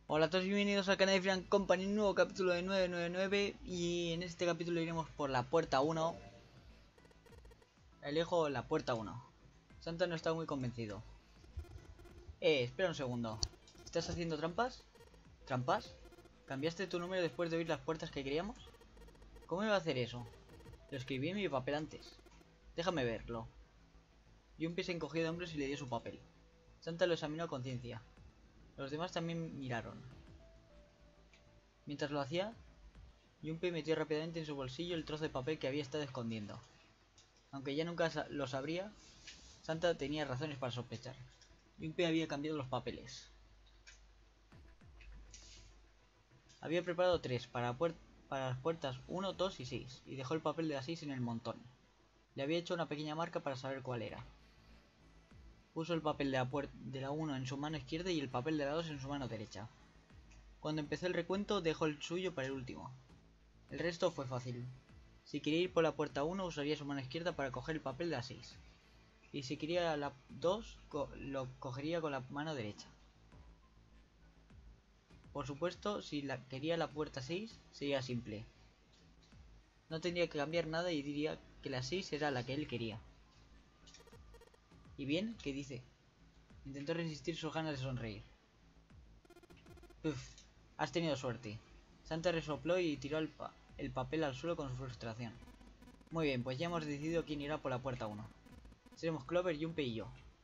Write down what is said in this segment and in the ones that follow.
Hola a todos y bienvenidos al canal de Frank Company, un nuevo capítulo de 999 y en este capítulo iremos por la puerta 1. Elijo la puerta 1. Santa no está muy convencido. Espera un segundo. ¿Estás haciendo trampas? ¿Trampas? ¿Cambiaste tu número después de oír las puertas que queríamos? ¿Cómo iba a hacer eso? Lo escribí en mi papel antes. Déjame verlo. Junpei se encogió de hombros y le dio su papel. Santa lo examinó a conciencia. Los demás también miraron. Mientras lo hacía, Junpei metió rápidamente en su bolsillo el trozo de papel que había estado escondiendo. Aunque ya nunca lo sabría, Santa tenía razones para sospechar. Junpei había cambiado los papeles. Había preparado tres para las puertas 1, 2 y 6, y dejó el papel de la 6 en el montón. Le había hecho una pequeña marca para saber cuál era. Puso el papel de la 1 en su mano izquierda y el papel de la 2 en su mano derecha. Cuando empezó el recuento, dejó el suyo para el último. El resto fue fácil. Si quería ir por la puerta 1, usaría su mano izquierda para coger el papel de la 6. Y si quería la 2, lo cogería con la mano derecha. Por supuesto, si quería la puerta 6, sería simple. No tendría que cambiar nada y diría que la 6 era la que él quería. ¿Y bien? ¿Qué dice? Intentó resistir sus ganas de sonreír. Uf, has tenido suerte. Santa resopló y tiró el papel al suelo con su frustración. Muy bien, pues ya hemos decidido quién irá por la puerta 1. Seremos Clover, Junpei y yo.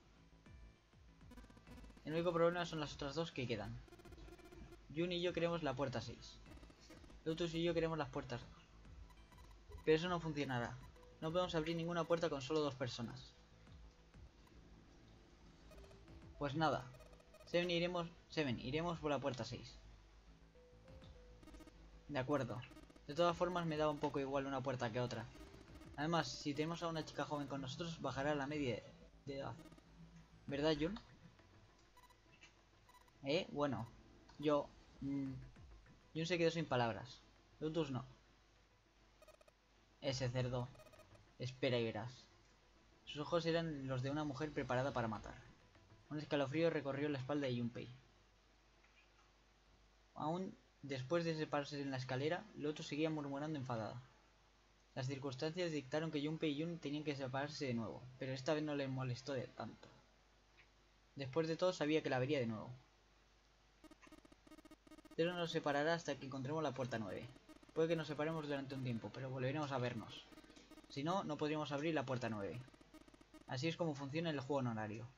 El único problema son las otras dos que quedan. Jun y yo queremos la puerta 6. Lotus y yo queremos las puertas 2. Pero eso no funcionará. No podemos abrir ninguna puerta con solo dos personas. Pues nada. Seven, iremos por la puerta 6. De acuerdo. De todas formas me da un poco igual una puerta que otra. Además, si tenemos a una chica joven con nosotros, bajará la media de edad. ¿Verdad, Jun? Bueno. Yo... Jun se quedó sin palabras. Lotus no. Ese cerdo. Espera y verás. Sus ojos eran los de una mujer preparada para matar. Un escalofrío recorrió la espalda de Junpei. Aún después de separarse en la escalera, Lotus seguía murmurando enfadada. Las circunstancias dictaron que Junpei y Jun tenían que separarse de nuevo, pero esta vez no le molestó de tanto. Después de todo sabía que la vería de nuevo. Pero nos separará hasta que encontremos la puerta 9. Puede que nos separemos durante un tiempo, pero volveremos a vernos. Si no, no podríamos abrir la puerta 9. Así es como funciona el juego en horario.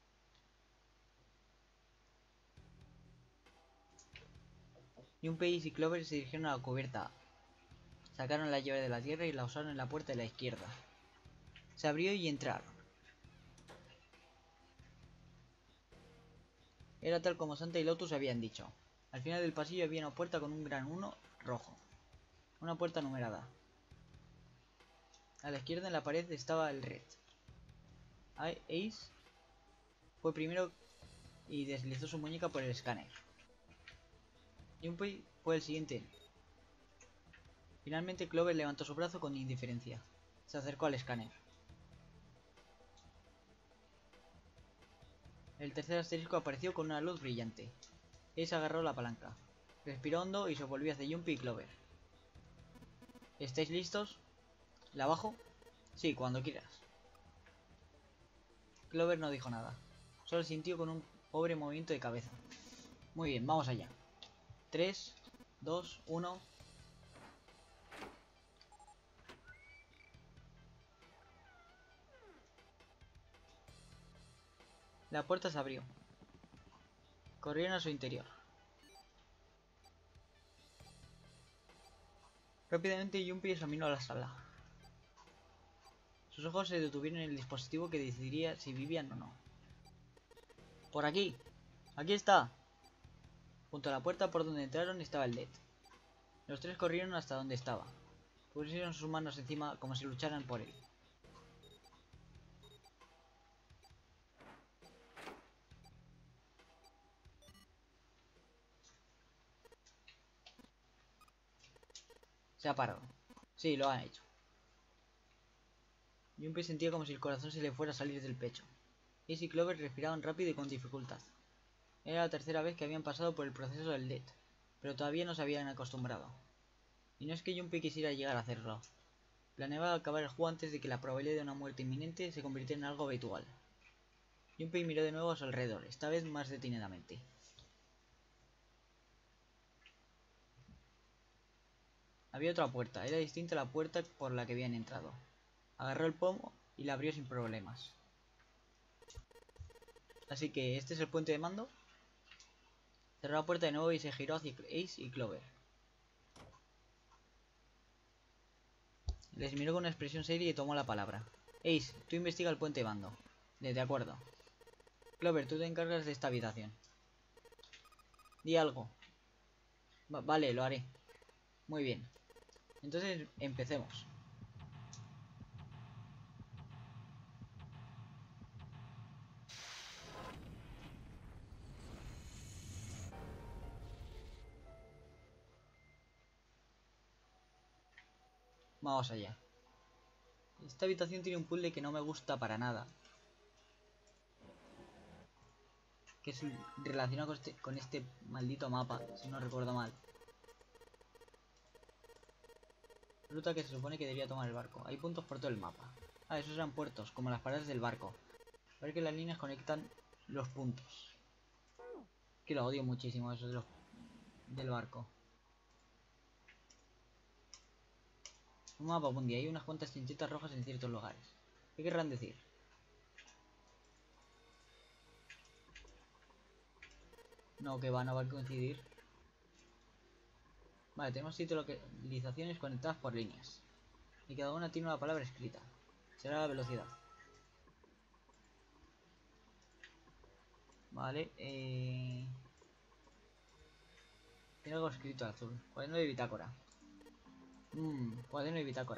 Junpei y Clover se dirigieron a la cubierta. Sacaron la llave de la tierra y la usaron en la puerta de la izquierda. Se abrió y entraron. Era tal como Santa y Lotus habían dicho. Al final del pasillo había una puerta con un gran 1 rojo. Una puerta numerada. A la izquierda en la pared estaba el red. Ace fue primero y deslizó su muñeca por el escáner. Junpei fue el siguiente. Finalmente Clover levantó su brazo con indiferencia. Se acercó al escáner. El tercer asterisco apareció con una luz brillante. Ace agarró la palanca. Respiró hondo y se volvió hacia Junpei y Clover. ¿Estáis listos? ¿La bajo? Sí, cuando quieras. Clover no dijo nada. Solo sintió con un pobre movimiento de cabeza. Muy bien, vamos allá. 3, 2, 1... La puerta se abrió. Corrieron a su interior. Rápidamente Junpei examinó la sala. Sus ojos se detuvieron en el dispositivo que decidiría si vivían o no. ¡Por aquí! ¡Aquí está! Junto a la puerta por donde entraron estaba el LED. Los tres corrieron hasta donde estaba. Pusieron sus manos encima como si lucharan por él. Se ha parado. Sí, lo han hecho. Junpei sentía como si el corazón se le fuera a salir del pecho. Ace y Clover respiraban rápido y con dificultad. Era la tercera vez que habían pasado por el proceso del Death, pero todavía no se habían acostumbrado. Y no es que Junpei quisiera llegar a hacerlo. Planeaba acabar el juego antes de que la probabilidad de una muerte inminente se convirtiera en algo habitual. Junpei miró de nuevo a su alrededor, esta vez más detenidamente. Había otra puerta, era distinta a la puerta por la que habían entrado. Agarró el pomo y la abrió sin problemas. Así que, ¿este es el puente de mando? Cerró la puerta de nuevo y se giró hacia Ace y Clover. Les miró con una expresión seria y tomó la palabra. Ace, tú investiga el puente de mando. De acuerdo. Clover, tú te encargas de esta habitación. Di algo. Vale, lo haré. Muy bien. Entonces, empecemos. Vamos allá. Esta habitación tiene un puzzle que no me gusta para nada. Que es relacionado con este maldito mapa, si no recuerdo mal. Ruta que se supone que debía tomar el barco. Hay puntos por todo el mapa. Ah, esos eran puertos, como las paradas del barco. A ver que las líneas conectan los puntos. Que lo odio muchísimo eso del barco. Un mapa mundi, hay unas cuantas chinchetas rojas en ciertos lugares. ¿Qué querrán decir? No, que no va a coincidir. Vale, tenemos 7 localizaciones conectadas por líneas. Y cada una tiene una palabra escrita. Será la velocidad. Vale, tiene algo escrito azul. Cuaderno de bitácora. Cuaderno de bitácora.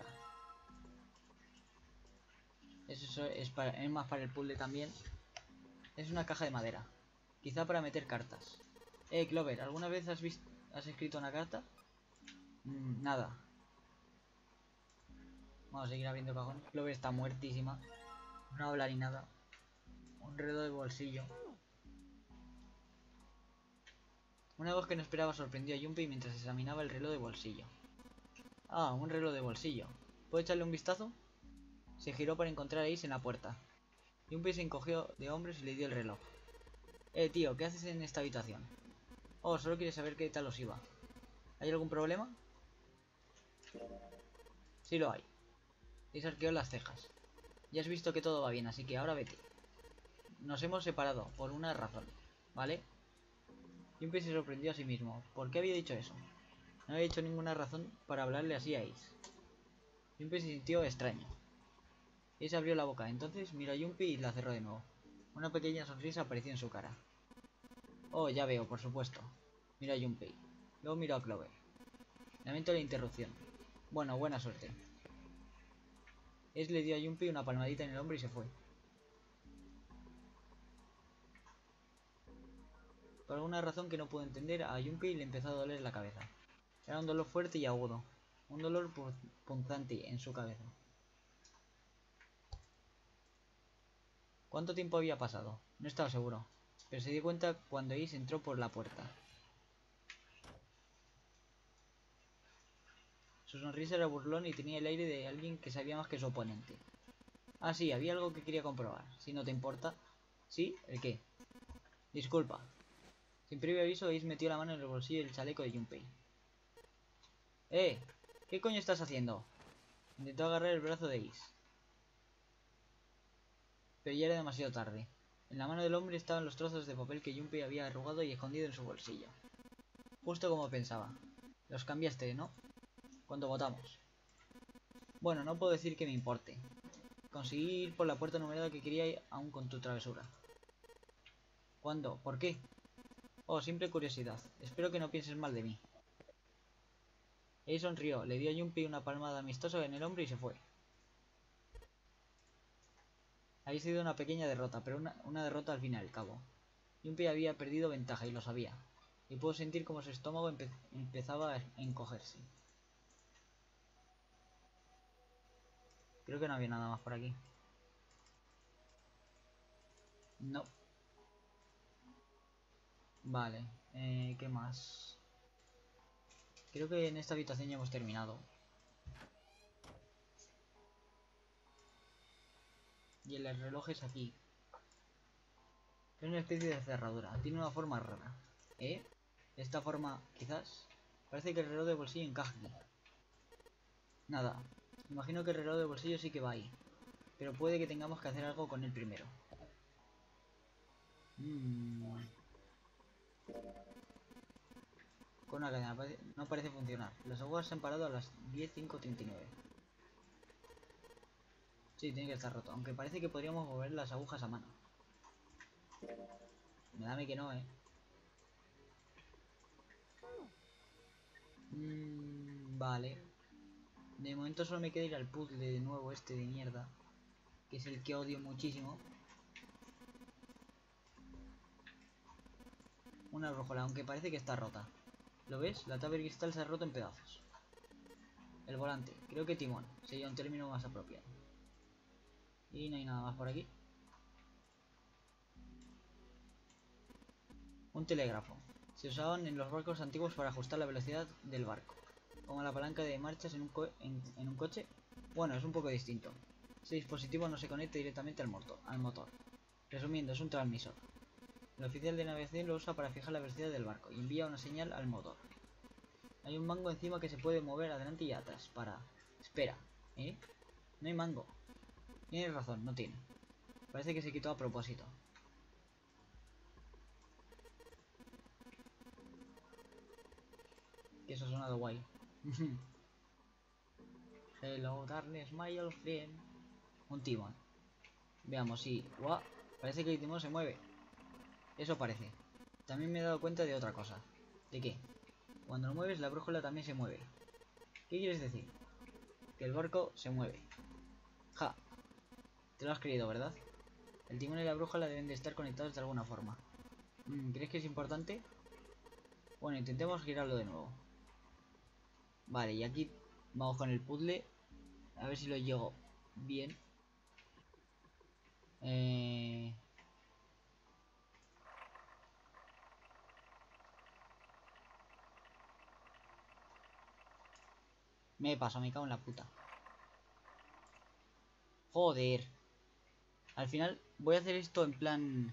Eso es más para el puzzle también. Es una caja de madera. Quizá para meter cartas. Clover, ¿alguna vez has escrito una carta? Nada. Vamos a seguir abriendo cajones. Clover está muertísima. No habla ni nada. Un reloj de bolsillo. Una voz que no esperaba sorprendió a Junpei mientras examinaba el reloj de bolsillo. Ah, un reloj de bolsillo. ¿Puedo echarle un vistazo? Se giró para encontrar a Ace en la puerta. Junpei se encogió de hombros y le dio el reloj. Tío, ¿qué haces en esta habitación? Oh, solo quieres saber qué tal os iba. ¿Hay algún problema? Sí lo hay. Ace arqueó las cejas. Ya has visto que todo va bien, así que ahora vete. Nos hemos separado, por una razón, ¿vale? Junpei se sorprendió a sí mismo. ¿Por qué había dicho eso? No había dicho ninguna razón para hablarle así a Ace. Junpei se sintió extraño. Ace abrió la boca, entonces miró a Junpei y la cerró de nuevo. Una pequeña sonrisa apareció en su cara. Oh, ya veo, por supuesto. Miró a Junpei. Luego miró a Clover. Lamento la interrupción. Bueno, buena suerte. Ace le dio a Junpei una palmadita en el hombro y se fue. Por alguna razón que no pudo entender, a Junpei le empezó a doler la cabeza. Era un dolor fuerte y agudo. Un dolor punzante en su cabeza. ¿Cuánto tiempo había pasado? No estaba seguro, pero se dio cuenta cuando Ace entró por la puerta. Su sonrisa era burlón y tenía el aire de alguien que sabía más que su oponente. Ah, sí, había algo que quería comprobar. Si no te importa. ¿Sí? ¿El qué? Disculpa. Sin previo aviso, Ace metió la mano en el bolsillo del chaleco de Junpei. ¿Qué coño estás haciendo? Intentó agarrar el brazo de Ace, pero ya era demasiado tarde. En la mano del hombre estaban los trozos de papel que Junpei había arrugado y escondido en su bolsillo. Justo como pensaba. Los cambiaste, ¿no? Cuando votamos. Bueno, no puedo decir que me importe. Conseguí ir por la puerta numerada que quería ir aún con tu travesura. ¿Cuándo? ¿Por qué? Oh, simple curiosidad. Espero que no pienses mal de mí. Ace sonrió, le dio a Junpei una palmada amistosa en el hombro y se fue. Había sido una pequeña derrota, pero una derrota al fin y al cabo. Junpei había perdido ventaja y lo sabía, y pudo sentir como su estómago empezaba a encogerse. Creo que no había nada más por aquí. No. Vale, ¿qué más? Creo que en esta habitación ya hemos terminado. Y el reloj es aquí. Es una especie de cerradura. Tiene una forma rara. ¿Eh? Esta forma, quizás. Parece que el reloj de bolsillo encaja aquí. Nada. Imagino que el reloj de bolsillo sí que va ahí. Pero puede que tengamos que hacer algo con él primero. Con una cadena. No parece funcionar. Las agujas se han parado a las 10:39. Sí, tiene que estar roto. Aunque parece que podríamos mover las agujas a mano. Me dame que no, vale. De momento solo me queda ir al puzzle de nuevo este de mierda. Que es el que odio muchísimo. Una brújula, aunque parece que está rota. ¿Lo ves? La tabla de cristal se ha roto en pedazos. El volante. Creo que timón. Sería un término más apropiado. Y no hay nada más por aquí. Un telégrafo. Se usaban en los barcos antiguos para ajustar la velocidad del barco. Como la palanca de marchas en un coche. Bueno, es un poco distinto. Este dispositivo no se conecta directamente al motor. Resumiendo, es un transmisor. El oficial de navegación lo usa para fijar la velocidad del barco y envía una señal al motor. Hay un mango encima que se puede mover adelante y atrás para... Espera, ¿eh? No hay mango. Tienes razón, no tiene. Parece que se quitó a propósito. Que eso ha sonado guay. Hello, darkness, my old friend. Un timón. Veamos, sí. Wow, parece que el timón se mueve. Eso parece. También me he dado cuenta de otra cosa. ¿De qué? Cuando lo mueves, la brújula también se mueve. ¿Qué quieres decir? Que el barco se mueve. Ja, te lo has creído, ¿verdad? El timón y la brújula deben de estar conectados de alguna forma. ¿Crees que es importante? Bueno, intentemos girarlo de nuevo. Vale, y aquí vamos con el puzzle. A ver si lo llego bien. Me paso, me cago en la puta. Joder. Al final voy a hacer esto en plan...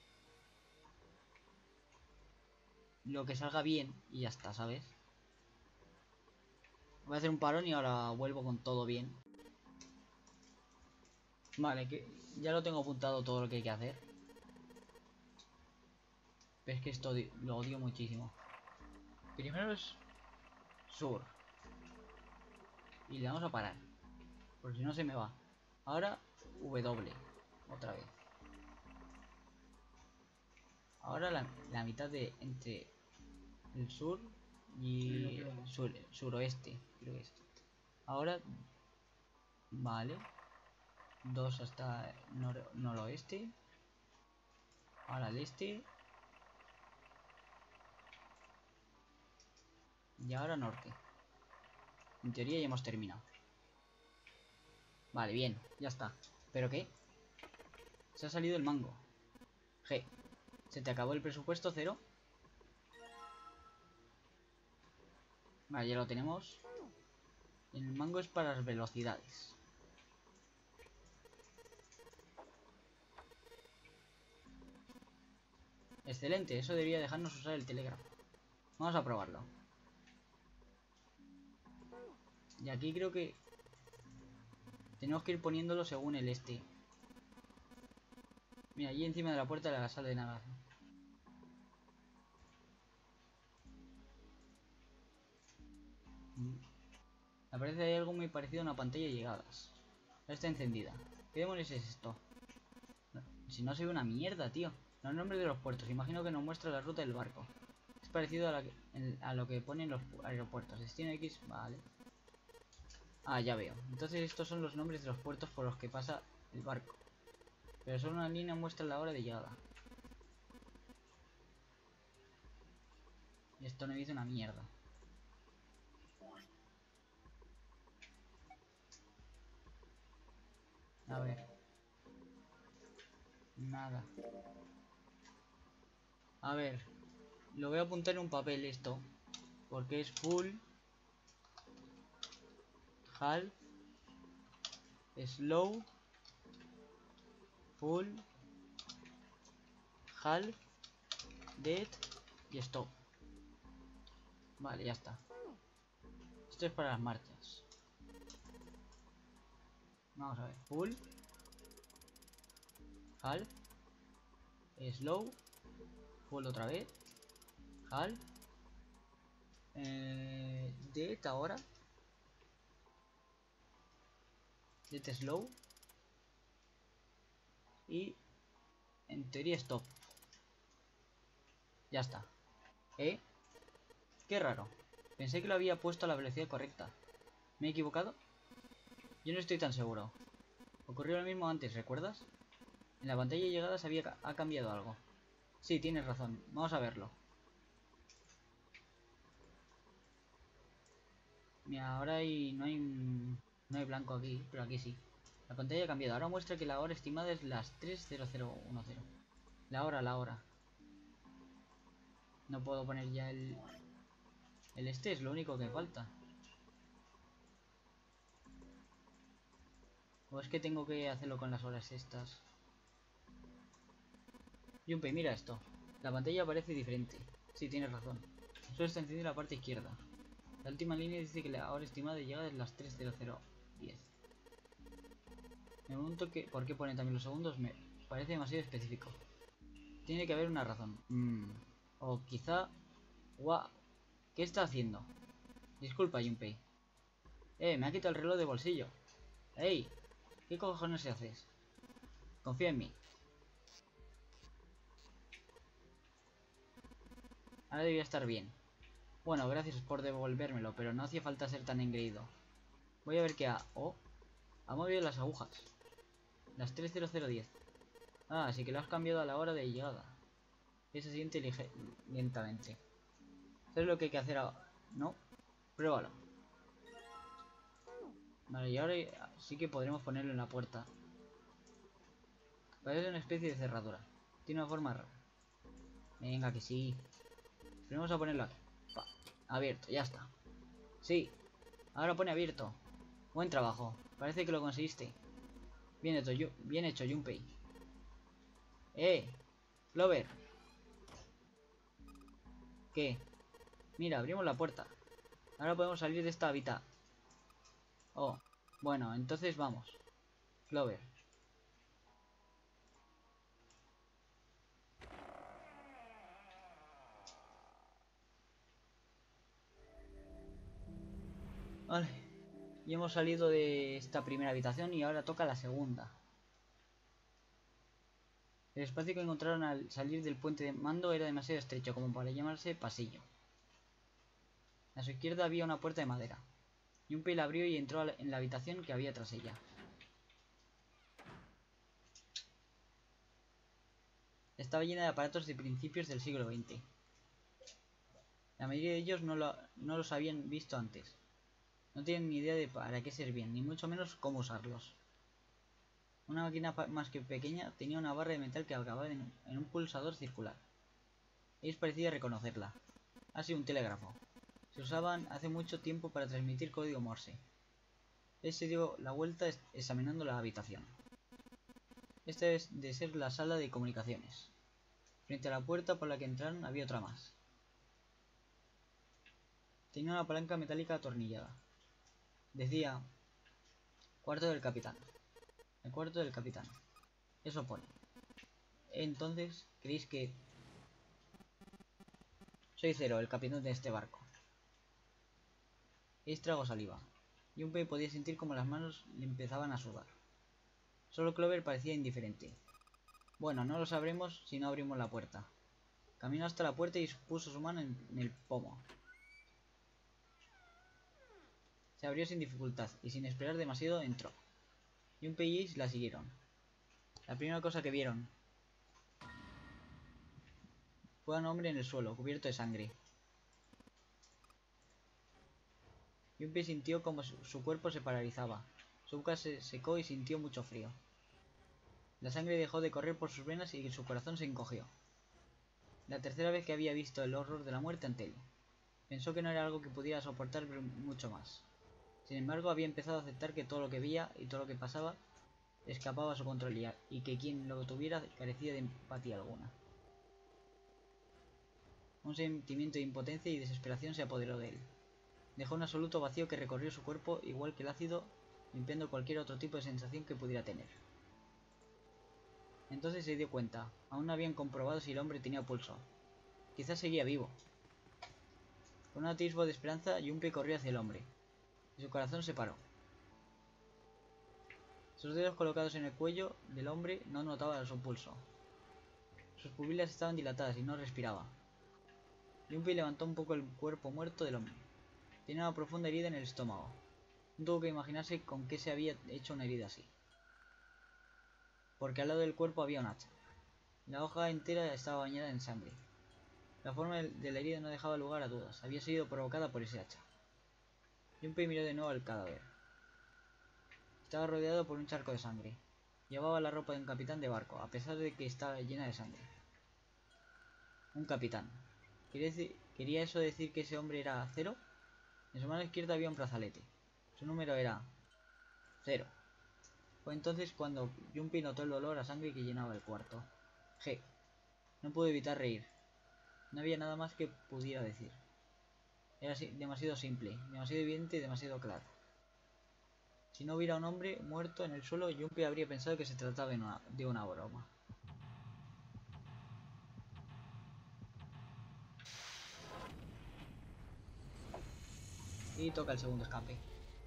Lo que salga bien y ya está, ¿sabes? Voy a hacer un parón y ahora vuelvo con todo bien. Vale, que ya lo tengo apuntado todo lo que hay que hacer. Pero es que esto lo odio muchísimo. Primero es sur. Y le vamos a parar. Porque si no se me va. Ahora W. Otra vez. Ahora la mitad de entre el sur y suroeste. Creo que es. Ahora, vale. 2 hasta noroeste. Ahora al este. Y ahora norte. En teoría ya hemos terminado. Vale, bien, ya está. ¿Pero qué? Se ha salido el mango. G. ¿Se te acabó el presupuesto? Cero. Vale, ya lo tenemos. El mango es para las velocidades. Excelente, eso debería dejarnos usar el telégrafo. Vamos a probarlo. Y aquí creo que tenemos que ir poniéndolo según el este. Mira, allí encima de la puerta de la sala de navegación. Aparece ahí algo muy parecido a una pantalla de llegadas. Está encendida. ¿Qué demonios es esto? Si no se ve una mierda, tío. Los nombres de los puertos. Imagino que nos muestra la ruta del barco. Es parecido a lo que ponen los aeropuertos. Destino X, vale. Ah, ya veo. Entonces estos son los nombres de los puertos por los que pasa el barco. Pero solo una línea muestra la hora de llegada. Y esto no dice una mierda. A ver. Nada. A ver. Lo voy a apuntar en un papel esto. Porque es full, half, slow, full, half, dead y stop. Vale, ya está. Esto es para las marchas. Vamos a ver. Full, half, slow, full otra vez, half, dead ahora, dead slow y en teoría stop. Ya está. Qué raro. Pensé que lo había puesto a la velocidad correcta. ¿Me he equivocado? Yo no estoy tan seguro. Ocurrió lo mismo antes, ¿recuerdas? En la pantalla de llegada ha cambiado algo. Sí, tienes razón. Vamos a verlo. Mira, ahora no hay blanco aquí, pero aquí sí. La pantalla ha cambiado. Ahora muestra que la hora estimada es las 3:0010. La hora. No puedo poner ya el este, es lo único que falta. O es que tengo que hacerlo con las horas estas. Junpei, mira esto. La pantalla parece diferente. Sí, tienes razón. Solo está encendida en la parte izquierda. La última línea dice que la hora estimada de llegada es las 3:0010. Me pregunto por qué ponen también los segundos. Me parece demasiado específico. Tiene que haber una razón. O quizá... Guau. ¿Qué está haciendo? Disculpa, Junpei. Me ha quitado el reloj de bolsillo. ¡Ey! ¿Qué cojones haces? Confía en mí. Ahora debería estar bien. Bueno, gracias por devolvérmelo, pero no hacía falta ser tan engreído. Voy a ver qué ha... Oh, ha movido las agujas. Las 3:0010. Ah, así que lo has cambiado a la hora de llegada. Y se siente lentamente. ¿Sabes lo que hay que hacer ahora? ¿No? Pruébalo. Vale, y ahora sí que podremos ponerlo en la puerta. Parece una especie de cerradura. Tiene una forma rara. Venga, que sí. Pero vamos a ponerlo aquí. Pa. Abierto, ya está. Sí. Ahora pone abierto. Buen trabajo. Parece que lo conseguiste. Bien hecho, Junpei. Clover. ¿Qué? Mira, abrimos la puerta. Ahora podemos salir de esta habitación. Oh, bueno, entonces vamos. Clover. Vale. Y hemos salido de esta primera habitación y ahora toca la segunda. El espacio que encontraron al salir del puente de mando era demasiado estrecho como para llamarse pasillo. A su izquierda había una puerta de madera. Junpei la abrió y entró en la habitación que había tras ella. Estaba llena de aparatos de principios del siglo XX. La mayoría de ellos no los habían visto antes. No tienen ni idea de para qué servían, ni mucho menos cómo usarlos. Una máquina más que pequeña tenía una barra de metal que acababa en un pulsador circular. Ellos parecían reconocerla. Así un telégrafo. Se usaban hace mucho tiempo para transmitir código Morse. Él se dio la vuelta examinando la habitación. Esta es de ser la sala de comunicaciones. Frente a la puerta por la que entraron había otra más. Tenía una palanca metálica atornillada. Decía: cuarto del capitán. El cuarto del capitán. Eso pone. Entonces, ¿creéis que...? Soy Cero, el capitán de este barco. Ace tragó saliva. Junpei podía sentir como las manos le empezaban a sudar. Solo Clover parecía indiferente. Bueno, no lo sabremos si no abrimos la puerta. Caminó hasta la puerta y puso su mano en el pomo. Se abrió sin dificultad y sin esperar demasiado entró. Junpei y Ace la siguieron. La primera cosa que vieron fue a un hombre en el suelo, cubierto de sangre. Junpei sintió como su cuerpo se paralizaba. Su boca se secó y sintió mucho frío. La sangre dejó de correr por sus venas y su corazón se encogió. la tercera vez que había visto el horror de la muerte ante él. Pensó que no era algo que pudiera soportar mucho más. Sin embargo, había empezado a aceptar que todo lo que veía y todo lo que pasaba escapaba a su control y que quien lo tuviera carecía de empatía alguna. Un sentimiento de impotencia y desesperación se apoderó de él. Dejó un absoluto vacío que recorrió su cuerpo igual que el ácido, limpiando cualquier otro tipo de sensación que pudiera tener. Entonces se dio cuenta, aún no habían comprobado si el hombre tenía pulso. Quizás seguía vivo. Con un atisbo de esperanza, Junpei corrió hacia el hombre, y su corazón se paró. Sus dedos colocados en el cuello del hombre no notaban su pulso. Sus pupilas estaban dilatadas y no respiraba. Junpei levantó un poco el cuerpo muerto del hombre. Tenía una profunda herida en el estómago. No tuvo que imaginarse con qué se había hecho una herida así. Porque al lado del cuerpo había un hacha. La hoja entera estaba bañada en sangre. La forma de la herida no dejaba lugar a dudas. Había sido provocada por ese hacha. Junpei miró de nuevo al cadáver. Estaba rodeado por un charco de sangre. Llevaba la ropa de un capitán de barco, a pesar de que estaba llena de sangre. Un capitán. ¿Quería eso decir que ese hombre era Cero? En su mano izquierda había un brazalete. Su número era 0. Fue entonces cuando Junpei notó el olor a sangre que llenaba el cuarto. G. No pudo evitar reír. No había nada más que pudiera decir. Era demasiado simple, demasiado evidente y demasiado claro. Si no hubiera un hombre muerto en el suelo, Junpei habría pensado que se trataba de una broma. Y toca el segundo escape.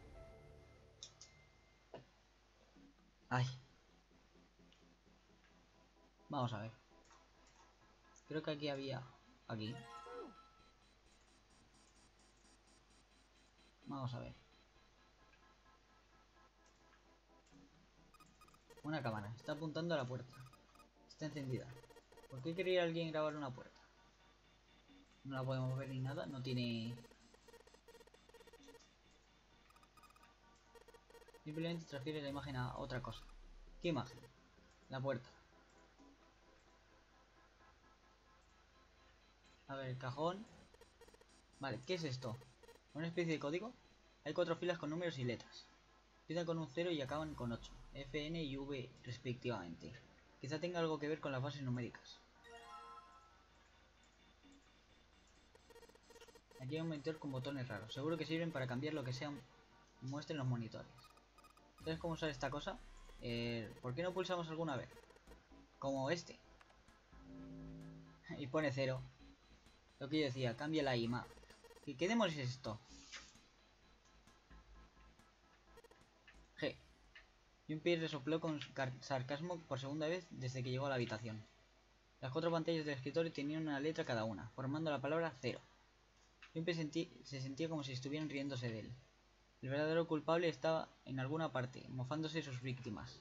Ay. Vamos a ver. Creo que aquí había... Aquí. Vamos a ver. Una cámara. Está apuntando a la puerta. Está encendida. ¿Por qué quería alguien grabar una puerta? No la podemos ver ni nada. No tiene... Simplemente transfiere la imagen a otra cosa. ¿Qué imagen? La puerta. A ver, el cajón. Vale, ¿qué es esto? ¿Una especie de código? Hay 4 filas con números y letras. Empiezan con un 0 y acaban con 8. F, N y V respectivamente. Quizá tenga algo que ver con las bases numéricas. Aquí hay un monitor con botones raros. Seguro que sirven para cambiar lo que sea muestren los monitores. ¿Sabes cómo usar esta cosa? ¿Por qué no pulsamos alguna vez? Como este. Y pone 0. Lo que yo decía, cambia la IMA. ¿Qué demonios es esto? G. Junpei resopló con sarcasmo por segunda vez desde que llegó a la habitación. Las 4 pantallas del escritorio tenían una letra cada una, formando la palabra 0. Junpei se sentía como si estuvieran riéndose de él. El verdadero culpable estaba en alguna parte, mofándose de sus víctimas.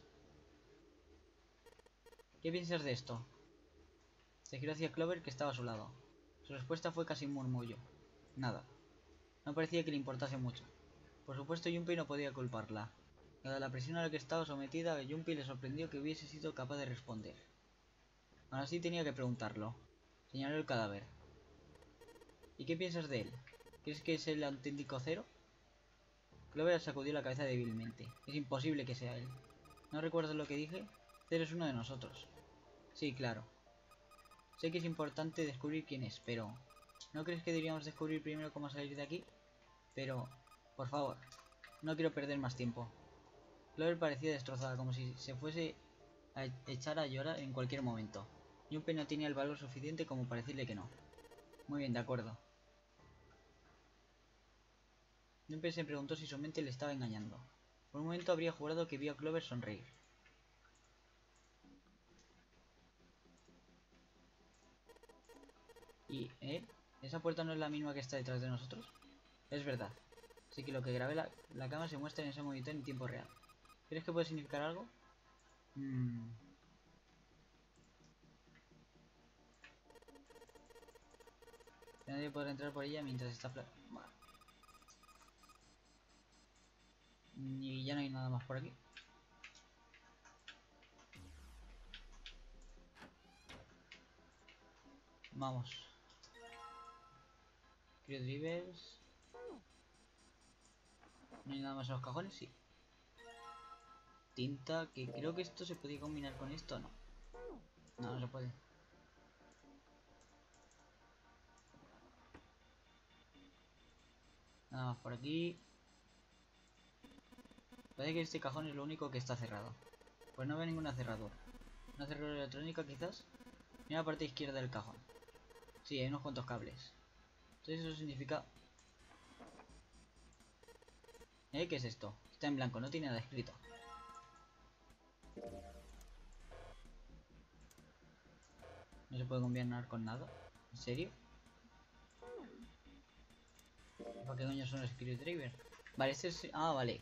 ¿Qué piensas de esto? Se giró hacia Clover, que estaba a su lado. Su respuesta fue casi un murmullo. Nada. No parecía que le importase mucho. Por supuesto, Junpei no podía culparla. Dada la presión a la que estaba sometida, a Junpei le sorprendió que hubiese sido capaz de responder. Aún así tenía que preguntarlo. Señaló el cadáver. ¿Y qué piensas de él? ¿Crees que es el auténtico Cero? Clover sacudió la cabeza débilmente. Es imposible que sea él. ¿No recuerdas lo que dije? Cero es uno de nosotros. Sí, claro. Sé que es importante descubrir quién es, pero... ¿No crees que deberíamos descubrir primero cómo salir de aquí? Pero... Por favor. No quiero perder más tiempo. Clover parecía destrozada, como si se fuese a echar a llorar en cualquier momento. Junpei no tenía el valor suficiente como para decirle que no. Muy bien, de acuerdo. Junpei se preguntó si su mente le estaba engañando. Por un momento habría jurado que vio a Clover sonreír. Y, ¿esa puerta no es la misma que está detrás de nosotros? Es verdad. Así que lo que grabé la cámara se muestra en ese monitor en tiempo real. ¿Crees que puede significar algo? Nadie podrá entrar por ella mientras está... Vale. Y ya no hay nada más por aquí. Vamos. Drivers. ¿No hay nada más en los cajones? Sí. Tinta, que creo que esto se podía combinar con esto, ¿no? No, no se puede. Nada más por aquí. Parece que este cajón es lo único que está cerrado. Pues no veo ninguna cerradura. Una cerradura electrónica quizás. Mira la parte izquierda del cajón. Sí, hay unos cuantos cables. Entonces eso significa... ¿Qué es esto? Está en blanco, no tiene nada escrito. No se puede combinar con nada. ¿En serio? ¿Para qué coño son los Spirit Driver? Vale, este es... Ah, vale.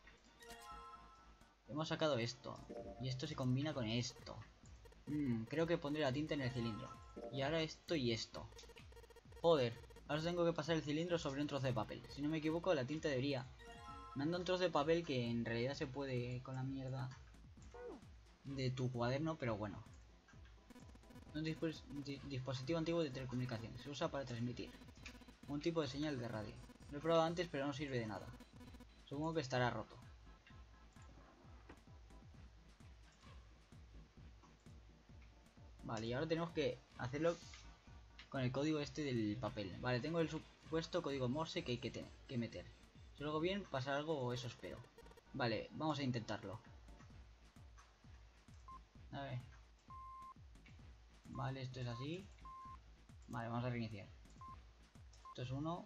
Hemos sacado esto. Y esto se combina con esto. Creo que pondré la tinta en el cilindro. Y ahora esto y esto. Joder. Ahora tengo que pasar el cilindro sobre un trozo de papel. Si no me equivoco, la tinta debería... Me anda un trozo de papel que en realidad se puede con la mierda de tu cuaderno, pero bueno. Un dispositivo antiguo de telecomunicaciones. Se usa para transmitir un tipo de señal de radio. Lo he probado antes, pero no sirve de nada. Supongo que estará roto. Vale, y ahora tenemos que hacerlo con el código este del papel. Vale, tengo el supuesto código Morse que hay que meter. Si lo hago bien, pasará algo o eso espero. Vale, vamos a intentarlo. A ver. Vale, esto es así. Vale, vamos a reiniciar. Esto es uno.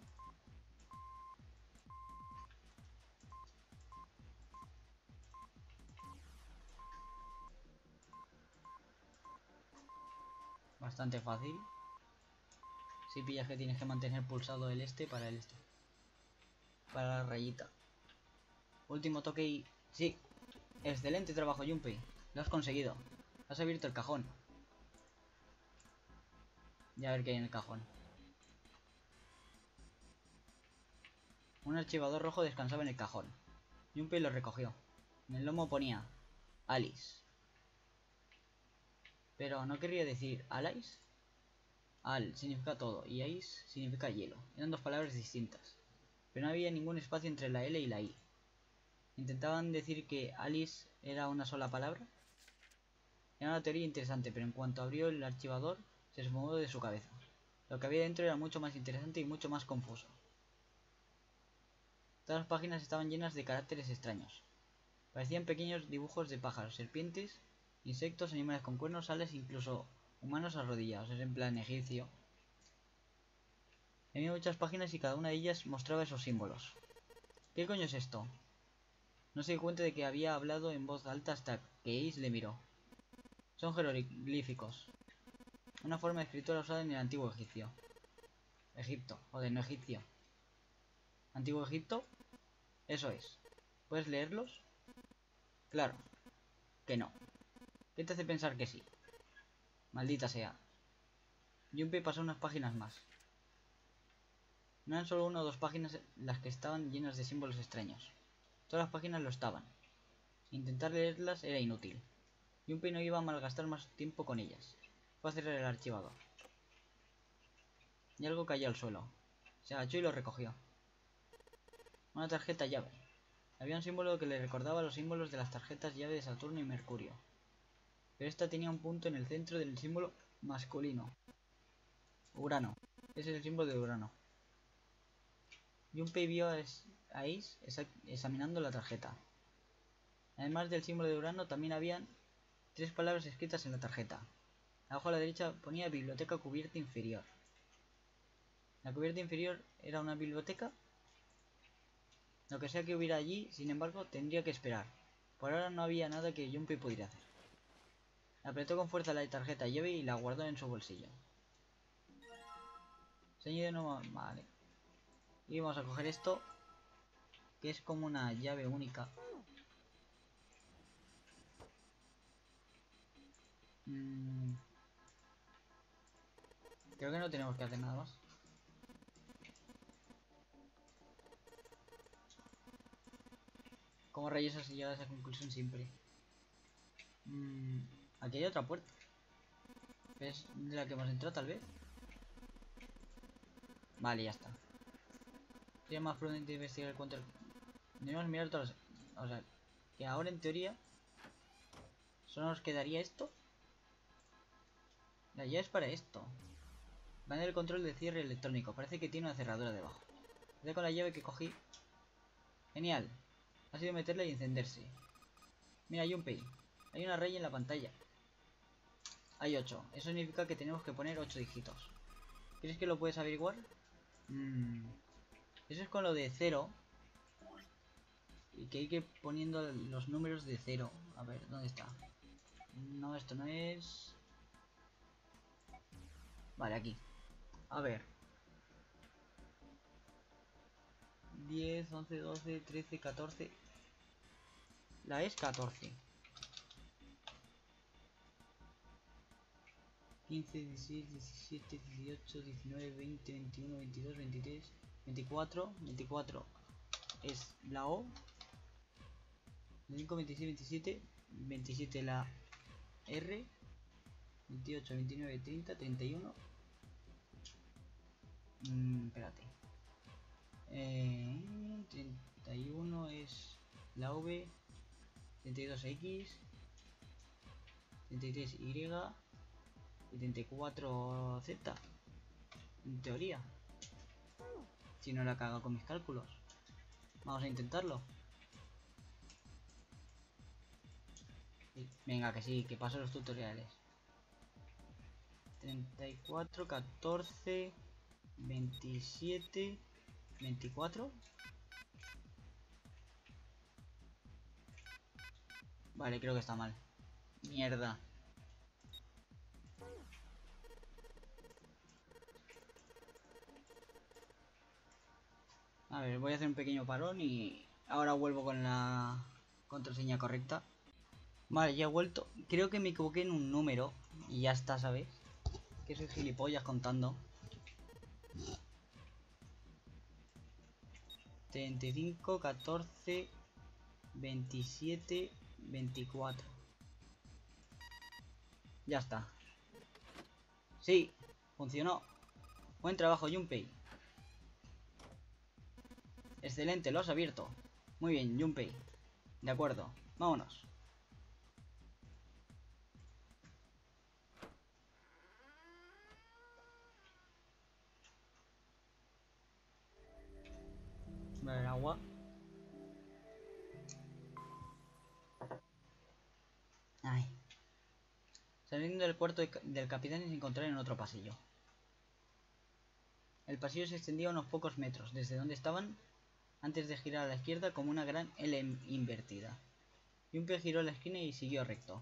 Bastante fácil. Si pillas que tienes que mantener pulsado el este para el este. Para la rayita. Último toque y... Sí. Excelente trabajo, Junpei. Lo has conseguido. Has abierto el cajón. Ya a ver qué hay en el cajón. Un archivador rojo descansaba en el cajón. Junpei lo recogió. En el lomo ponía Alice. Pero no querría decir Alice. Al significa todo y Ice significa hielo. Eran dos palabras distintas. Pero no había ningún espacio entre la L y la I. ¿Intentaban decir que Alice era una sola palabra? Era una teoría interesante, pero en cuanto abrió el archivador, se esfumó de su cabeza. Lo que había dentro era mucho más interesante y mucho más confuso. Todas las páginas estaban llenas de caracteres extraños. Parecían pequeños dibujos de pájaros, serpientes, insectos, animales con cuernos, alas e incluso humanos arrodillados. Es en plan egipcio. Tenía muchas páginas y cada una de ellas mostraba esos símbolos. ¿Qué coño es esto? No se dio cuenta de que había hablado en voz alta hasta que Ace le miró. Son jeroglíficos. Una forma de escritura usada en el antiguo egipcio. Egipto, joder, no egipcio. ¿Antiguo Egipto? Eso es. ¿Puedes leerlos? Claro. Que no. ¿Qué te hace pensar que sí? Maldita sea. Junpei pasó unas páginas más. No eran solo una o dos páginas las que estaban llenas de símbolos extraños. Todas las páginas lo estaban. Intentar leerlas era inútil. Junpei no iba a malgastar más tiempo con ellas. Fue a cerrar el archivador. Y algo cayó al suelo. Se agachó y lo recogió. Una tarjeta llave. Había un símbolo que le recordaba los símbolos de las tarjetas llave de Saturno y Mercurio. Pero esta tenía un punto en el centro del símbolo masculino. Urano. Ese es el símbolo de Urano. Junpei vio a Ace examinando la tarjeta. Además del símbolo de Urano, también habían tres palabras escritas en la tarjeta. Abajo a la derecha ponía biblioteca cubierta inferior. La cubierta inferior era una biblioteca. Lo que sea que hubiera allí, sin embargo, tendría que esperar. Por ahora no había nada que Junpei pudiera hacer. Apretó con fuerza la tarjeta llave y la guardó en su bolsillo. Señor de nuevo, vale. Y vamos a coger esto, que es como una llave única. Creo que no tenemos que hacer nada más. ¿Cómo rayos has llegado a esa conclusión siempre? Aquí hay otra puerta. ¿Es de la que hemos entrado tal vez? Vale, ya está. Sería más prudente investigar el control. Debemos mirar todos los... O sea, que ahora en teoría... Solo nos quedaría esto. La llave es para esto. Va en el control de cierre electrónico. Parece que tiene una cerradura debajo. Ya con la llave que cogí. Genial. Ha sido meterla y encenderse. Mira, Junpei. Hay una raya en la pantalla. Hay 8. Eso significa que tenemos que poner 8 dígitos. ¿Crees que lo puedes averiguar? Eso es con lo de 0. Y que hay que ir poniendo los números de 0. A ver, ¿dónde está? No, esto no es... Vale, aquí. A ver. 10, 11, 12, 13, 14. La es 14. 15, 16, 17, 18, 19, 20, 21, 22, 23, 24. 24 es la O. 25, 26, 27. 27 la R. 28, 29, 30, 31. Espérate. 31 es la V. 32 X. 33 Y. 74 Z. En teoría. Si no la cago con mis cálculos. Vamos a intentarlo. Venga, que sí, que paso los tutoriales. 34, 14, 27, 24. Vale, creo que está mal. Mierda. A ver, voy a hacer un pequeño parón y ahora vuelvo con la contraseña correcta. Vale, ya he vuelto. Creo que me equivoqué en un número y ya está, ¿sabes? Que soy gilipollas contando. 35, 14, 27, 24. Ya está. Sí, funcionó. Buen trabajo, Junpei. Excelente, lo has abierto. Muy bien, Junpei. De acuerdo, vámonos. Beber agua. Ay. Saliendo del cuarto del capitán y se encontraron en otro pasillo. El pasillo se extendía unos pocos metros desde donde estaban antes de girar a la izquierda como una gran L invertida. Junpei giró a la esquina y siguió recto.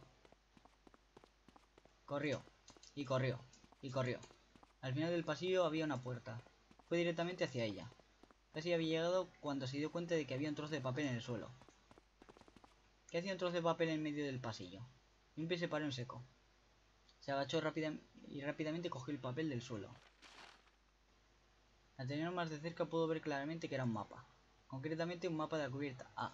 Corrió, y corrió, y corrió. Al final del pasillo había una puerta. Fue directamente hacia ella. Casi había llegado cuando se dio cuenta de que había un trozo de papel en el suelo. ¿Qué hacía un trozo de papel en medio del pasillo? Junpei se paró en seco. Se agachó y rápidamente cogió el papel del suelo. Al tenerlo más de cerca pudo ver claramente que era un mapa. Concretamente un mapa de la cubierta A.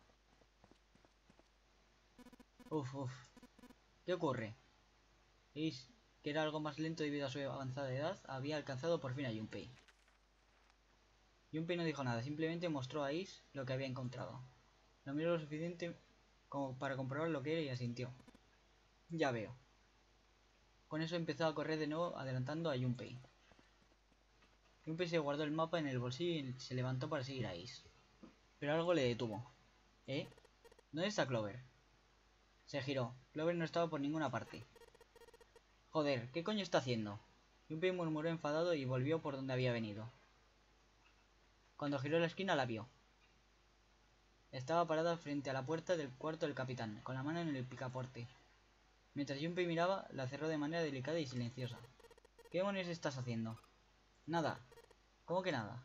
Uf. ¿Qué ocurre? Ace, que era algo más lento debido a su avanzada edad, había alcanzado por fin a Junpei. Junpei no dijo nada, simplemente mostró a Ace lo que había encontrado. Lo miró lo suficiente como para comprobar lo que era y asintió. Ya veo. Con eso empezó a correr de nuevo, adelantando a Junpei. Junpei se guardó el mapa en el bolsillo y se levantó para seguir a Ace. Pero algo le detuvo. ¿Eh? ¿Dónde está Clover? Se giró. Clover no estaba por ninguna parte. Joder, ¿qué coño está haciendo? Junpei murmuró enfadado y volvió por donde había venido. Cuando giró la esquina la vio. Estaba parada frente a la puerta del cuarto del capitán, con la mano en el picaporte. Mientras Junpei miraba, la cerró de manera delicada y silenciosa. ¿Qué demonios estás haciendo? Nada. ¿Cómo que nada?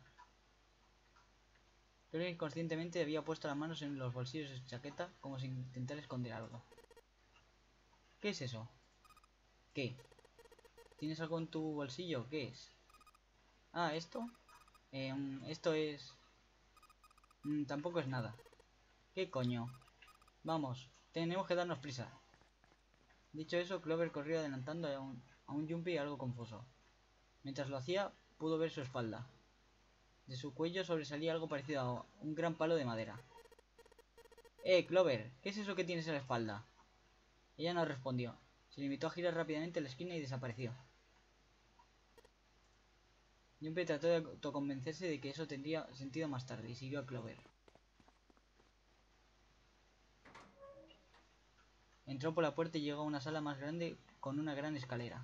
Creo que inconscientemente había puesto las manos en los bolsillos de su chaqueta como si intentara esconder algo. ¿Qué es eso? ¿Qué? ¿Tienes algo en tu bolsillo? ¿Qué es? Ah, ¿esto? Esto es... tampoco es nada. ¿Qué coño? Vamos, tenemos que darnos prisa. Dicho eso, Clover corrió adelantando a un Junpei algo confuso. Mientras lo hacía, pudo ver su espalda. De su cuello sobresalía algo parecido a un gran palo de madera. Clover, ¿qué es eso que tienes en la espalda? Ella no respondió. Se limitó a girar rápidamente la esquina y desapareció. Junpei trató de autoconvencerse de que eso tendría sentido más tarde y siguió a Clover. Entró por la puerta y llegó a una sala más grande con una gran escalera.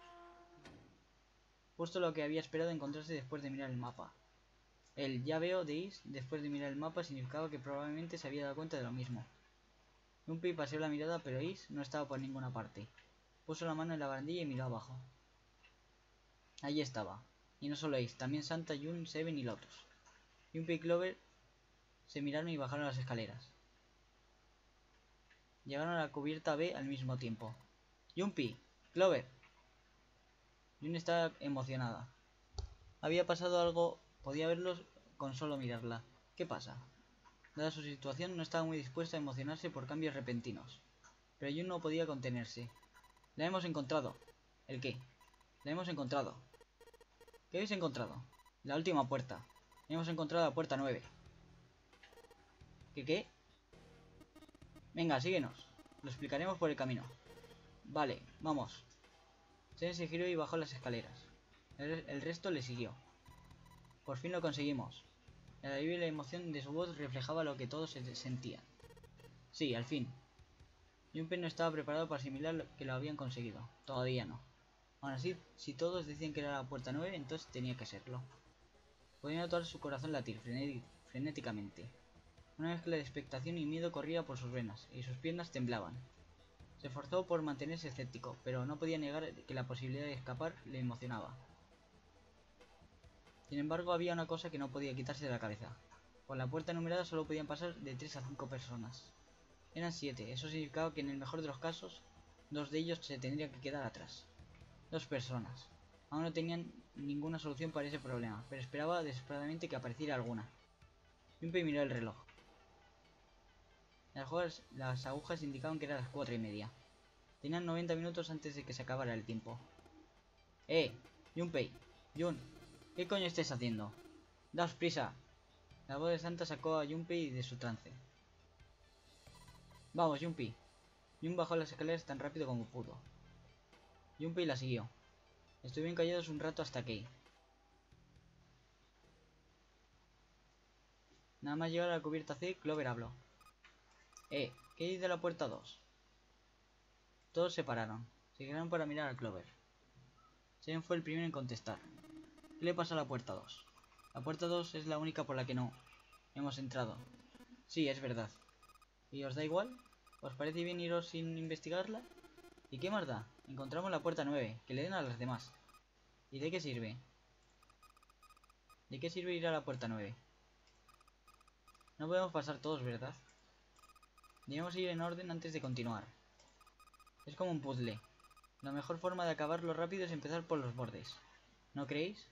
Justo lo que había esperado encontrarse después de mirar el mapa. El "ya veo" de Is, después de mirar el mapa, significaba que probablemente se había dado cuenta de lo mismo. Junpei paseó la mirada, pero Is no estaba por ninguna parte. Puso la mano en la barandilla y miró abajo. Allí estaba. Y no solo Is, también Santa, Jun, Seven y Lotus. Junpei y Clover se miraron y bajaron las escaleras. Llegaron a la cubierta B al mismo tiempo. ¡Junpei! ¡Clover! Jun estaba emocionada. Había pasado algo, podía verlos con solo mirarla. ¿Qué pasa? Dada su situación, no estaba muy dispuesta a emocionarse por cambios repentinos. Pero Jun no podía contenerse. ¡La hemos encontrado! ¿El qué? ¡La hemos encontrado! ¿Qué habéis encontrado? La última puerta. Hemos encontrado la puerta 9. ¿Qué? Venga, síguenos. Lo explicaremos por el camino. Vale, vamos. Sen se giró y bajó las escaleras. El resto le siguió. Por fin lo conseguimos. El alivio y la emoción de su voz reflejaba lo que todos sentían. Sí, al fin. Junpei no estaba preparado para asimilar que lo habían conseguido. Todavía no. Aún así, si todos decían que era la puerta 9, entonces tenía que serlo. Podía notar su corazón latir frenéticamente. Una mezcla de expectación y miedo corría por sus venas, y sus piernas temblaban. Se esforzó por mantenerse escéptico, pero no podía negar que la posibilidad de escapar le emocionaba. Sin embargo, había una cosa que no podía quitarse de la cabeza. Por la puerta numerada solo podían pasar de 3 a 5 personas. Eran 7, eso significaba que en el mejor de los casos, 2 de ellos se tendrían que quedar atrás. 2 personas. Aún no tenían ninguna solución para ese problema, pero esperaba desesperadamente que apareciera alguna. Junpei miró el reloj. Las agujas indicaban que eran las 4:30. Tenían 90 minutos antes de que se acabara el tiempo. Junpei, Jun, ¿qué coño estáis haciendo? ¡Daos prisa! La voz de Santa sacó a Junpei de su trance. Vamos, Junpei. Jun bajó las escaleras tan rápido como pudo. Junpei la siguió. Estuvieron callados un rato hasta que... Nada más llegar a la cubierta C, Clover habló. ¿Qué dice la puerta 2? Todos se pararon. Se quedaron para mirar a Clover. Seven fue el primero en contestar. ¿Qué le pasa a la puerta 2? La puerta 2 es la única por la que no hemos entrado. Sí, es verdad. ¿Y os da igual? ¿Os parece bien iros sin investigarla? ¿Y qué más da? Encontramos la puerta 9, que le den a las demás. ¿Y de qué sirve? ¿De qué sirve ir a la puerta 9? No podemos pasar todos, ¿verdad? Debemos ir en orden antes de continuar. Es como un puzzle. La mejor forma de acabarlo rápido es empezar por los bordes. ¿No creéis?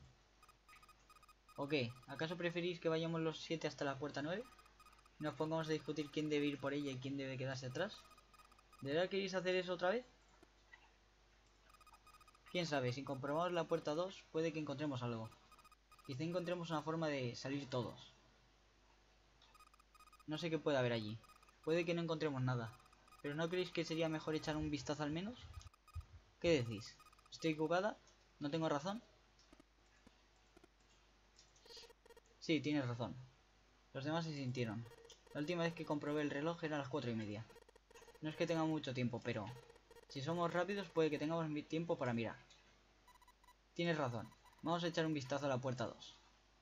¿O qué? ¿Acaso preferís que vayamos los 7 hasta la puerta 9? ¿Y nos pongamos a discutir quién debe ir por ella y quién debe quedarse atrás? ¿De verdad queréis hacer eso otra vez? Quién sabe, si comprobamos la puerta 2 puede que encontremos algo. Quizá encontremos una forma de salir todos. No sé qué puede haber allí. Puede que no encontremos nada. ¿Pero no creéis que sería mejor echar un vistazo al menos? ¿Qué decís? ¿Estoy equivocada? ¿No tengo razón? Sí, tienes razón. Los demás se sintieron. La última vez que comprobé el reloj era a las 4:30. No es que tenga mucho tiempo, pero... si somos rápidos puede que tengamos tiempo para mirar. Tienes razón. Vamos a echar un vistazo a la puerta 2.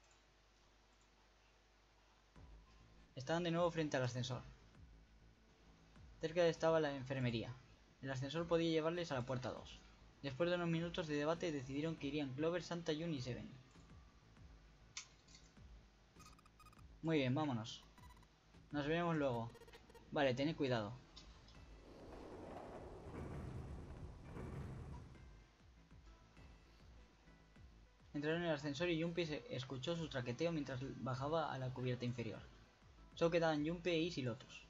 Estaban de nuevo frente al ascensor. Cerca estaba la enfermería. El ascensor podía llevarles a la puerta 2. Después de unos minutos de debate decidieron que irían Clover, Santa, Jun y Seven. Muy bien, vámonos. Nos veremos luego. Vale, tened cuidado. Entraron en el ascensor y Junpei escuchó su traqueteo mientras bajaba a la cubierta inferior. Solo quedaban Junpei, Ace y Lotus.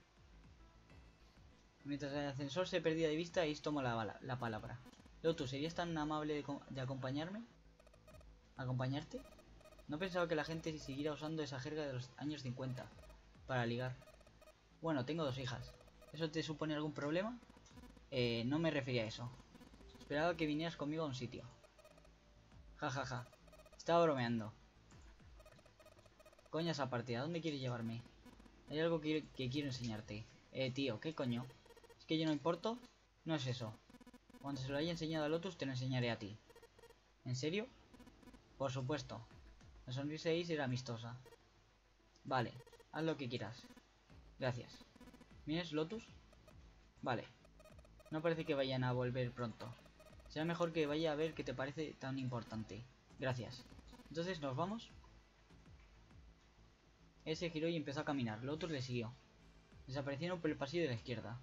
Mientras el ascensor se perdía de vista, Ace tomó la palabra. Lotus, ¿serías tan amable de acompañarme? ¿Acompañarte? No pensaba que la gente siguiera usando esa jerga de los años 50 para ligar. Bueno, tengo 2 hijas. ¿Eso te supone algún problema? No me refería a eso. Esperaba que vinieras conmigo a un sitio. Ja, ja, ja. Estaba bromeando. Coña esa partida, ¿a dónde quieres llevarme? Hay algo que quiero enseñarte. Tío, ¿qué coño? ¿Es que yo no importo? No es eso. Cuando se lo haya enseñado a Lotus, te lo enseñaré a ti. ¿En serio? Por supuesto. La sonrisa de Ace era amistosa. Vale, haz lo que quieras. Gracias. ¿Vienes, Lotus? Vale. No parece que vayan a volver pronto. Será mejor que vaya a ver qué te parece tan importante. Gracias. Entonces, ¿nos vamos? Él se giró y empezó a caminar. Lotus le siguió. Desaparecieron por el pasillo de la izquierda.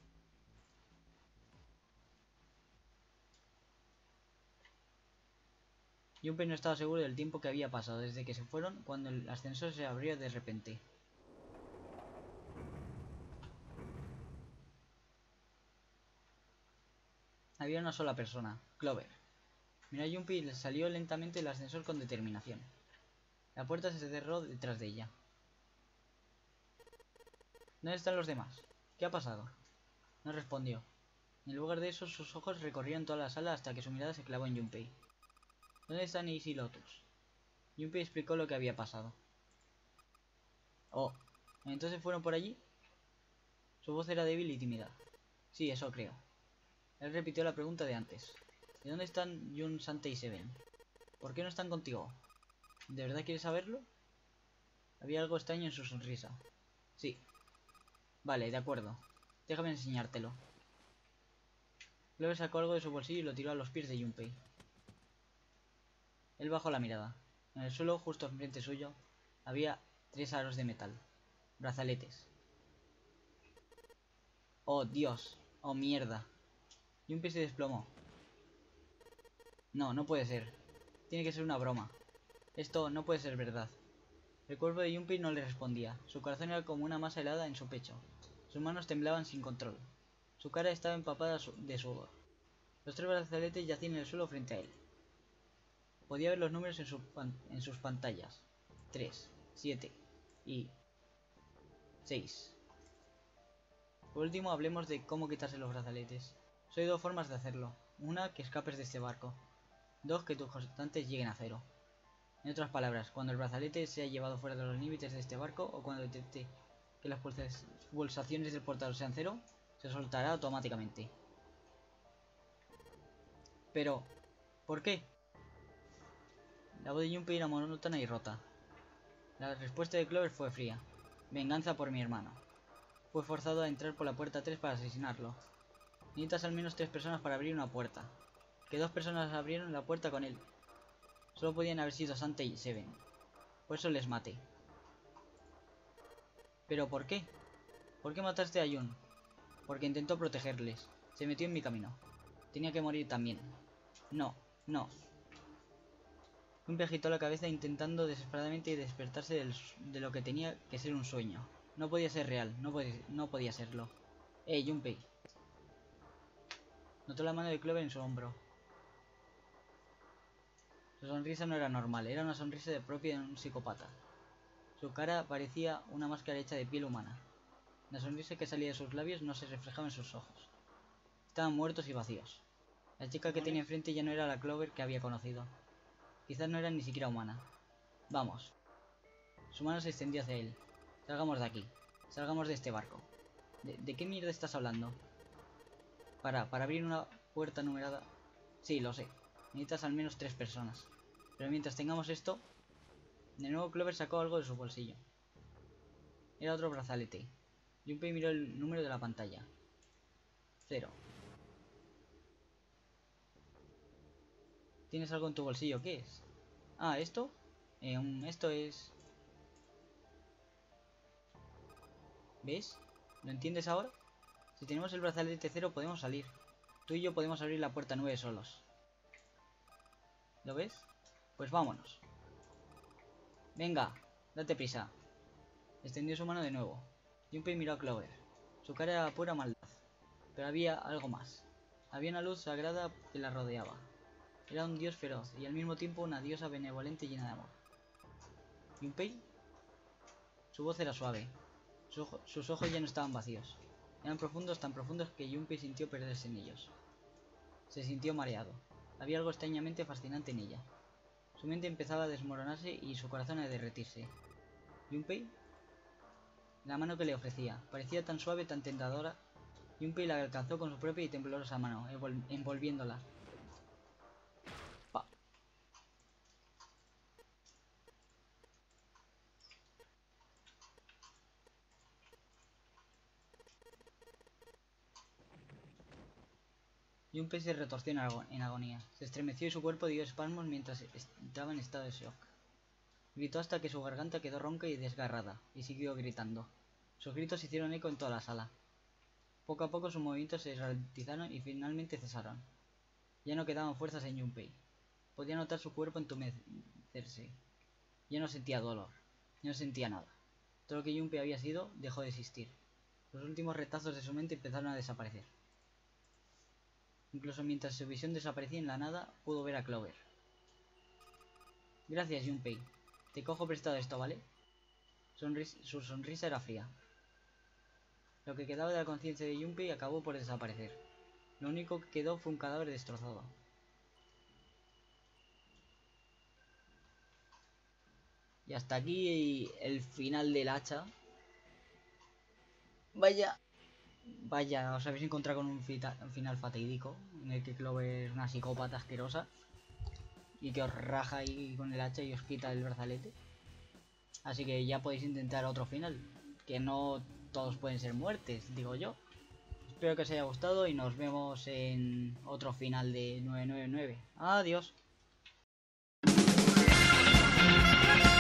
Junpei no estaba seguro del tiempo que había pasado desde que se fueron cuando el ascensor se abrió de repente. Había una sola persona, Clover. Miró a Junpei y salió lentamente del ascensor con determinación. La puerta se cerró detrás de ella. ¿Dónde están los demás? ¿Qué ha pasado? No respondió. En lugar de eso, sus ojos recorrieron toda la sala hasta que su mirada se clavó en Junpei. ¿Dónde están Ace y Lotus? Junpei explicó lo que había pasado. Oh, ¿entonces fueron por allí? Su voz era débil y tímida. Sí, eso creo. Él repitió la pregunta de antes. ¿De dónde están Jun, Sante y Seven? ¿Por qué no están contigo? ¿De verdad quieres saberlo? Había algo extraño en su sonrisa. Sí. Vale, de acuerdo. Déjame enseñártelo. Clover sacó algo de su bolsillo y lo tiró a los pies de Junpei. Él bajó la mirada. En el suelo, justo enfrente suyo, había 3 aros de metal. Brazaletes. Oh, Dios. Oh, mierda. Junpei se desplomó. No, no puede ser. Tiene que ser una broma. Esto no puede ser verdad. El cuerpo de Junpei no le respondía. Su corazón era como una masa helada en su pecho. Sus manos temblaban sin control. Su cara estaba empapada de sudor. Los 3 brazaletes yacían en el suelo frente a él. Podía ver los números en sus pantallas. 3, 7 y 6. Por último, hablemos de cómo quitarse los brazaletes. Solo hay 2 formas de hacerlo. Una, que escapes de este barco. 2, que tus constantes lleguen a 0. En otras palabras, cuando el brazalete sea llevado fuera de los límites de este barco o cuando detecte que las pulsaciones del portador sean 0, se soltará automáticamente. Pero, ¿por qué? La voz de Junpei era monótona y rota. La respuesta de Clover fue fría. Venganza por mi hermano. Fue forzado a entrar por la puerta 3 para asesinarlo. Necesitas al menos 3 personas para abrir una puerta. Que 2 personas abrieron la puerta con él. Solo podían haber sido Santa y Seven. Por eso les maté. ¿Pero por qué? ¿Por qué mataste a Jun? Porque intentó protegerles. Se metió en mi camino. Tenía que morir también. No, no. Junpei agitó la cabeza intentando desesperadamente despertarse de lo que tenía que ser un sueño. No podía ser real, no podía serlo. Junpei. Notó la mano de Clover en su hombro. Su sonrisa no era normal, era una sonrisa propia de un psicópata. Su cara parecía una máscara hecha de piel humana. La sonrisa que salía de sus labios no se reflejaba en sus ojos. Estaban muertos y vacíos. La chica que tenía enfrente ya no era la Clover que había conocido. Quizás no era ni siquiera humana. Vamos. Su mano se extendió hacia él. Salgamos de aquí. Salgamos de este barco. ¿De qué mierda estás hablando? Para abrir una puerta numerada... Sí, lo sé. Necesitas al menos 3 personas. Pero mientras tengamos esto... De nuevo Clover sacó algo de su bolsillo. Era otro brazalete. Junpei miró el número de la pantalla. 0. ¿Tienes algo en tu bolsillo? ¿Qué es? Ah, ¿esto? Esto es... ¿Ves? ¿Lo entiendes ahora? Si tenemos el brazalete 0 podemos salir. Tú y yo podemos abrir la puerta 9 solos. ¿Lo ves? Pues vámonos. Venga, date prisa. Extendió su mano de nuevo. Junpei miró a Clover. Su cara era pura maldad. Pero había algo más. Había una luz sagrada que la rodeaba. Era un dios feroz y al mismo tiempo una diosa benevolente y llena de amor. ¿Junpei? Su voz era suave. Sus ojos ya no estaban vacíos. Eran profundos, tan profundos que Junpei sintió perderse en ellos. Se sintió mareado. Había algo extrañamente fascinante en ella. Su mente empezaba a desmoronarse y su corazón a derretirse. ¿Junpei? La mano que le ofrecía. Parecía tan suave, tan tentadora. Junpei la alcanzó con su propia y temblorosa mano, envolviéndola. ¡Pa! Junpei se retorció en agonía. Se estremeció y su cuerpo dio espasmos mientras estaba en estado de shock. Gritó hasta que su garganta quedó ronca y desgarrada, y siguió gritando. Sus gritos hicieron eco en toda la sala. Poco a poco sus movimientos se ralentizaron y finalmente cesaron. Ya no quedaban fuerzas en Junpei. Podía notar su cuerpo entumecerse. Ya no sentía dolor. Ya no sentía nada. Todo lo que Junpei había sido dejó de existir. Los últimos retazos de su mente empezaron a desaparecer. Incluso mientras su visión desaparecía en la nada, pudo ver a Clover. Gracias, Junpei. Te cojo prestado esto, ¿vale? Su sonrisa era fría. Lo que quedaba de la conciencia de Junpei acabó por desaparecer. Lo único que quedó fue un cadáver destrozado. Y hasta aquí el final del hacha. Vaya, os habéis encontrado con un final fatídico, en el que Clover es una psicópata asquerosa y que os raja ahí con el hacha y os quita el brazalete. Así que ya podéis intentar otro final, que no todos pueden ser muertes, digo yo. Espero que os haya gustado y nos vemos en otro final de 999. Adiós.